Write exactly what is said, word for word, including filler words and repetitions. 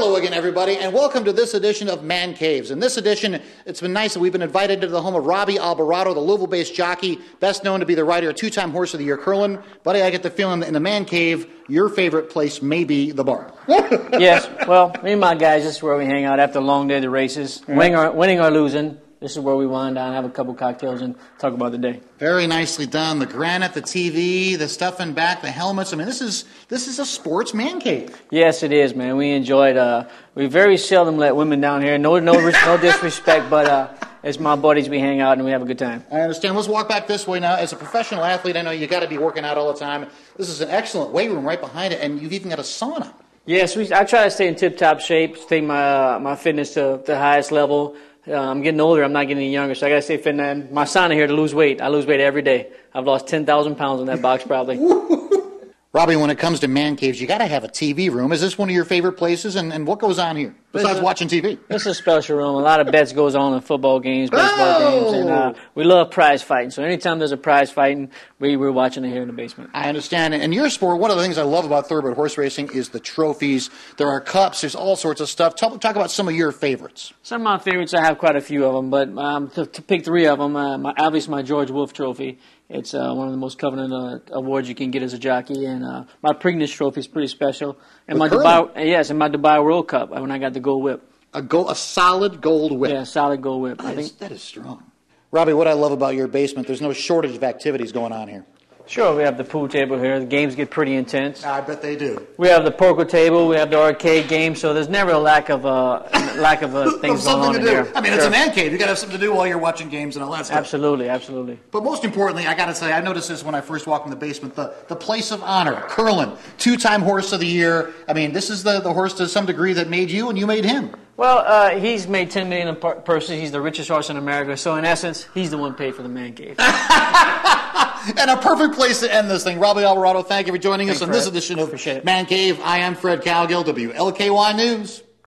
Hello again, everybody, and welcome to this edition of Man Caves. In this edition, it's been nice that we've been invited to the home of Robbie Alvarado, the Louisville-based jockey, best known to be the rider of two-time Horse of the Year Curlin. Buddy, I get the feeling that in the Man Cave, your favorite place may be the bar. Yes, well, me and my guys, this is where we hang out after a long day of the races. Mm-hmm. Winning, or, winning or losing, this is where we wind down, have a couple cocktails, and talk about the day. Very nicely done. The granite, the T V, the stuff in back, the helmets. I mean, this is this is a sports man cave. Yes, it is, man. We enjoyed. Uh, we very seldom let women down here. No, no, no disrespect, but uh, it's my buddies. We hang out and we have a good time. I understand. Let's walk back this way now. As a professional athlete, I know you got to be working out all the time. This is an excellent weight room right behind it, and you've even got a sauna. Yes, we, I try to stay in tip-top shape, stay my uh, my fitness to the highest level. Uh, I'm getting older. I'm not getting any younger, so I got to stay fit. And my sauna here to lose weight. I lose weight every day. I've lost ten thousand pounds in that box probably. Robbie, when it comes to man caves, you got to have a T V room. Is this one of your favorite places? And, and what goes on here besides a, watching T V? This is a special room. A lot of bets goes on in football games, baseball oh! games, and uh, we love prize fighting. So anytime there's a prize fighting, we, we're watching it here in the basement. I understand. And your sport, one of the things I love about thoroughbred horse racing is the trophies. There are cups. There's all sorts of stuff. Talk, talk about some of your favorites. Some of my favorites, I have quite a few of them, but um, to, to pick three of them, uh, my, obviously my George Wolfe Trophy. It's uh, one of the most coveted uh, awards you can get as a jockey, and uh, my Preakness Trophy is pretty special. And With my Dubai, yes, and my Dubai World Cup when I got the gold whip. A gold, a solid gold whip. Yeah, solid gold whip. That, I is, think that is strong. Robbie, what I love about your basement, there's no shortage of activities going on here. Sure, we have the pool table here. The games get pretty intense. I bet they do. We have the poker table. We have the arcade game. So there's never a lack of uh, lack of uh, things going on to in do. there. I mean, sure. It's a man cave. You got to have something to do while you're watching games and all that stuff. Absolutely, absolutely. But most importantly, I got to say, I noticed this when I first walked in the basement. The the place of honor, Curlin, two-time Horse of the Year. I mean, this is the the horse to some degree that made you, and you made him. Well, uh, he's made ten million dollars purses. He's the richest horse in America. So in essence, he's the one paid for the man cave. And a perfect place to end this thing. Robbie Alvarado, thank you for joining Thanks, us on Fred. this edition of Appreciate it. Man Cave. I am Fred Cowgill, W L K Y News.